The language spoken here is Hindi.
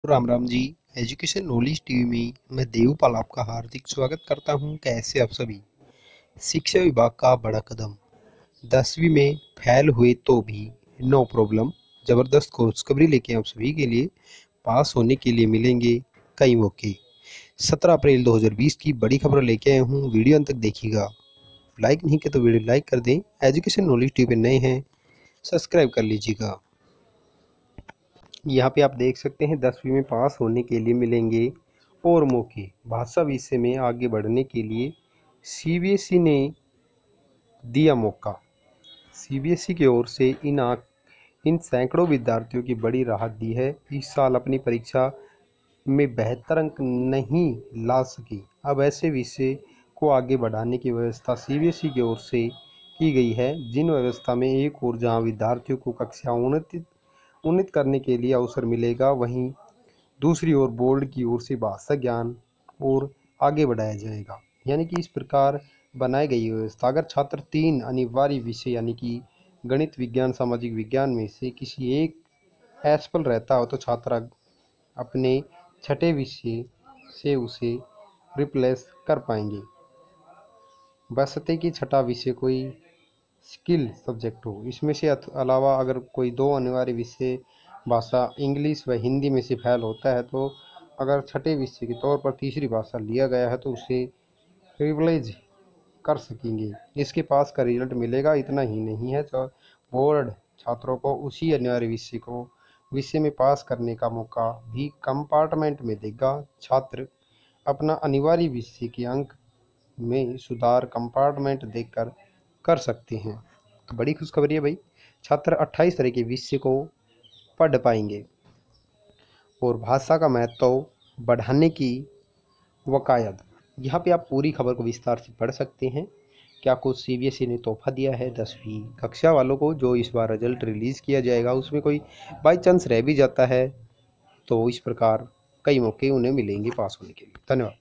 Ram Ram ji. Education knowledge TV में मैं देवपाल आपका हार्दिक स्वागत करता हूं। कैसे आप सभी। शिक्षा विभाग का बड़ा कदम। 10वीं में फेल हुए तो भी नो प्रॉब्लम। जबरदस्त खुशखबरी लेके आप सभी के लिए। पास होने के लिए मिलेंगे कई मौके। 17 अप्रैल 2020 की बड़ी खबर लेके आया हूँ। वीडियो अंत तक देखिएगा। लाइक नहीं किया तो वीडियो लाइक कर दें। एजुकेशन नॉलेज टीवी पे नए हैं सब्सक्राइब कर लीजिएगा। यहाँ पे आप देख सकते हैं 10वीं में पास होने के लिए मिलेंगे और मौके। भाषा विषय में आगे बढ़ने के लिए सीबीएसई ने दिया मौका। सीबीएसई की ओर से इन सैकड़ों विद्यार्थियों की बड़ी राहत दी है। इस साल अपनी परीक्षा में बेहतर अंक नहीं ला सकी, अब ऐसे विषय को आगे बढ़ाने की व्यवस्था सीबीएसई की ओर से की गई है। जिन व्यवस्था में एक और जहां विद्यार्थियों को कक्षा उन्नत करने के लिए अवसर मिलेगा, वहीं दूसरी ओर बोर्ड की ओर से भाषा ज्ञान और आगे बढ़ाया जाएगा। यानी कि इस प्रकार बनाई गई व्यवस्था, अगर छात्र 3 अनिवार्य विषय यानी कि गणित, विज्ञान, सामाजिक विज्ञान में से किसी एक असफल रहता हो तो छात्र अपने छठे विषय से उसे रिप्लेस कर पाएंगे, बशर्ते कि छठा विषय कोई स्किल सब्जेक्ट हो। इसमें से अलावा अगर कोई 2 अनिवार्य विषय भाषा इंग्लिश व हिंदी में से फेल होता है तो अगर छठे विषय के तौर पर तीसरी भाषा लिया गया है तो उसे प्रिविलेज कर सकेंगे। इसके पास का रिजल्ट मिलेगा। इतना ही नहीं है तो बोर्ड छात्रों को उसी अनिवार्य विषय में पास करने का मौका भी कंपार्टमेंट में देगा। छात्र अपना अनिवार्य विषय के अंक में सुधार कंपार्टमेंट देखकर कर सकते हैं। तो बड़ी खुशखबरी है भाई। छात्र 28 तरह के विषय को पढ़ पाएंगे और भाषा का महत्व बढ़ाने की वकायद। यहाँ पे आप पूरी खबर को विस्तार से पढ़ सकते हैं। क्या कुछ सीबीएसई ने तोहफा दिया है 10वीं कक्षा वालों को। जो इस बार रिजल्ट रिलीज़ किया जाएगा उसमें कोई बाई चांस रह भी जाता है तो इस प्रकार कई मौके उन्हें मिलेंगे पास होने के लिए। धन्यवाद।